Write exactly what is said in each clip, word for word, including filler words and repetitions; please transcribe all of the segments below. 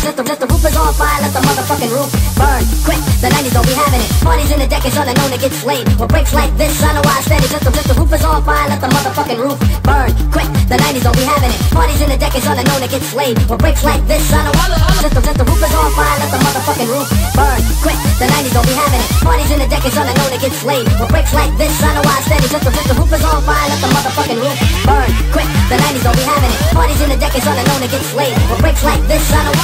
just the, just the roof is on fire, let the motherfucking roof burn quick. The nineties don't be having it. Parties in the deck is unknown to get slayed. With breaks like this, I know I steady. Just the, just the roof is on fire, let the motherfucking roof burn quick. The nineties don't be having it. Parties in the deck is unknown to get slayed. With breaks like this, I know just the, just the roof is on fire, let the motherfucking roof burn quick. The nineties don't be having it. Parties in the deck is unknown to get slayed. With breaks like this, I know I steady. Just the, just the roof is on fire, let the motherfucking roof burn quick. The nineties don't be having it. Parties in the deck is unknown to get slayed. With breaks like this, I know.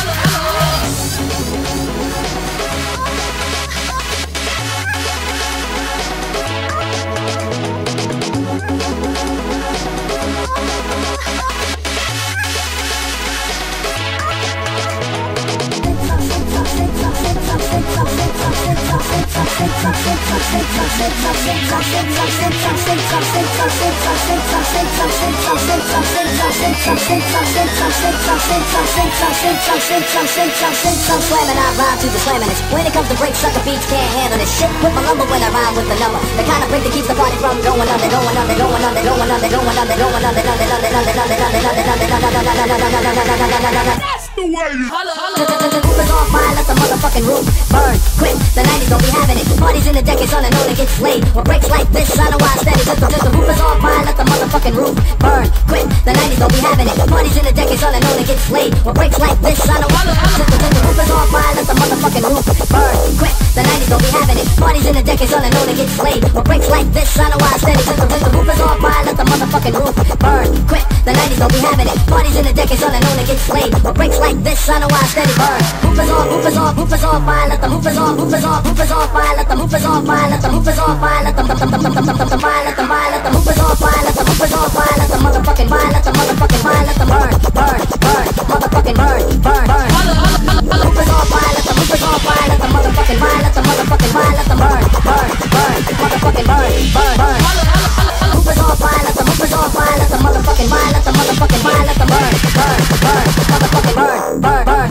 Slamming, I rhyme to the slamming. When it comes to breaks, sucker beats can't handle this shit. Put my lumber when I rhyme with the number. The kind of break that keeps the party from going under, going under, going under, going under, going under, going under, under, under, under, under, under, under. That's the way. The roof is on fire, let the motherfucking roof burn quick. The nineties don't be having it. Parties in the deck is unknown to get slayed. With breaks like this, I know I steady. Just the, just the roof is on fire, let the motherfucking roof burn quick. The nineties don't be having it. Parties in the deck is unknown to get slayed. With breaks like this, I know just the, just the roof is on fire, let the motherfucking roof burn quick. The nineties don't be having it. Parties in the deck is unknown to get slayed. With breaks like this, I know I steady. Just the, just the roof is on fire, let the motherfucking roof burn quick. The nineties don't be having it. Parties in the deck is unknown to get slayed. With breaks like this, I know I steady. Burn. Roof is on, roof is on, roof is on fire. Let the roof is on, roof is on, roof is on fire. Let the roof is on fire. Let the roof is on fire. Let the fire. Let the fire. Let the roof is on fire. Let the roof is on fire. Let the motherfucking fire. Let the motherfucking fire. Let the burn, burn, burn, motherfucking burn, burn, burn. The roof is on fire. Let the roof is on fire. Let the motherfucking fire. Let the motherfucking fire. Let the burn, burn, burn, motherfucking burn, burn, burn. The roof is on fire. Let the roof is on fire. Let the motherfucking fire. Let the motherfucking fire. Let the burn, burn, burn, motherfucking burn, burn, burn.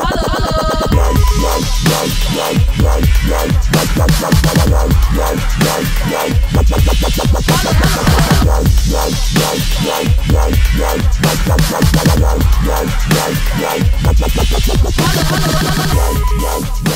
Yeah.